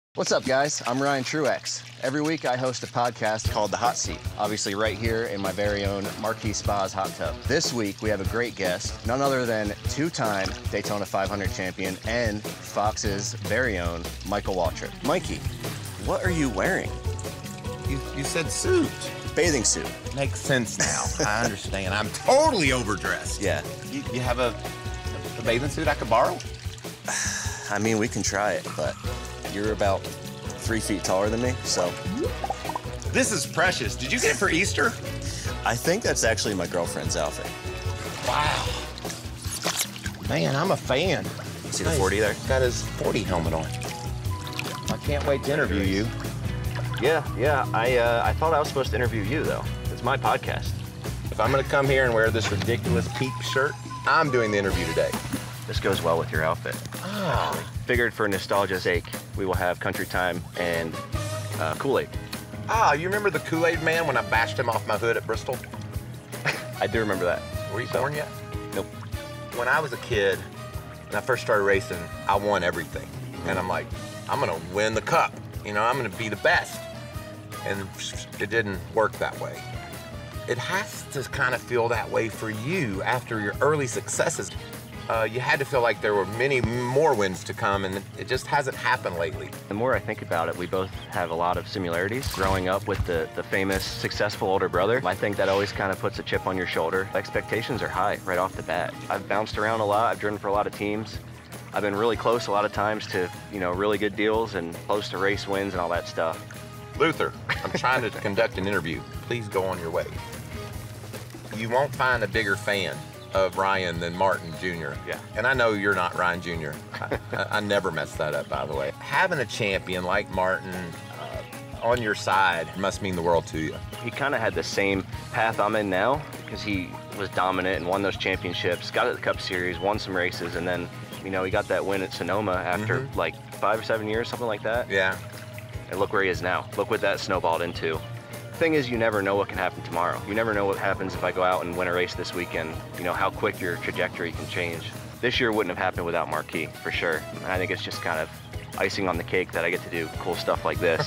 What's up, guys? I'm Ryan Truex. Every week I host a podcast called The Hot Seat, obviously right here in my very own Marquis Hot Tub. This week we have a great guest, none other than two-time Daytona 500 champion and Fox's very own Michael Waltrip. Mikey, what are you wearing? You said suit. Bathing suit. Makes sense now. I understand. I'm totally overdressed. Yeah. You have a bathing suit I could borrow? I mean, we can try it, but you're about 3 feet taller than me, so. This is precious. Did you get it for Easter? I think that's actually my girlfriend's outfit. Wow. Man, I'm a fan. See the 40 there? Got his 40 helmet on. I can't wait to interview you. Yeah. I thought I was supposed to interview you, though. It's my podcast. If I'm gonna come here and wear this ridiculous peep shirt, I'm doing the interview today. This goes well with your outfit. Oh. Figured for nostalgia's sake, we will have Country Time and Kool-Aid. Ah, you remember the Kool-Aid man when I bashed him off my hood at Bristol? I do remember that. Were you born yet? Nope. When I was a kid, when I first started racing, I won everything. And I'm like, I'm gonna win the cup. You know, I'm gonna be the best. And it didn't work that way. It has to kind of feel that way for you after your early successes. You had to feel like there were many more wins to come, and it just hasn't happened lately. The more I think about it, we both have a lot of similarities. Growing up with the famous, successful older brother, I think that always kind of puts a chip on your shoulder. Expectations are high right off the bat. I've bounced around a lot. I've driven for a lot of teams. I've been really close a lot of times to, really good deals and close to race wins and all that stuff. Luther, I'm trying to conduct an interview. Please go on your way. You won't find a bigger fan of Ryan than Martin Jr. Yeah. And I know you're not Ryan Jr. I never messed that up, by the way. Having a champion like Martin on your side must mean the world to you. He kind of had the same path I'm in now because he was dominant and won those championships, got at the Cup Series, won some races, and then, he got that win at Sonoma after like 5 or 7 years, something like that. Yeah. And look where he is now. Look what that snowballed into. Thing is, you never know what can happen tomorrow. You never know what happens if I go out and win a race this weekend, how quick your trajectory can change. This year wouldn't have happened without Marquis, for sure. And I think it's just kind of icing on the cake that I get to do cool stuff like this.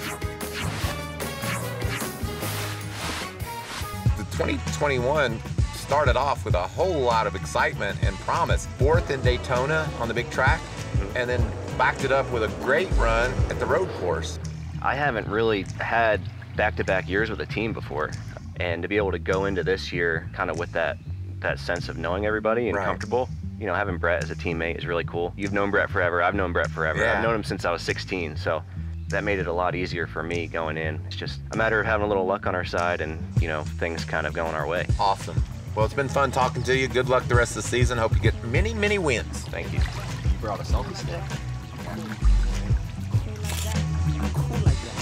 The 2021 started off with a whole lot of excitement and promise. 4th in Daytona on the big track, and then backed it up with a great run at the road course. I haven't really had back-to-back years with a team before, and to be able to go into this year kind of with that sense of knowing everybody and comfortable, having Brett as a teammate is really cool. You've known Brett forever, I've known Brett forever. Yeah. I've known him since I was 16, so that made it a lot easier for me going in. It's just a matter of having a little luck on our side and, things kind of going our way. Awesome. Well, it's been fun talking to you. Good luck the rest of the season. Hope you get many, many wins. Thank you. You brought a selfie stick? Cool like that.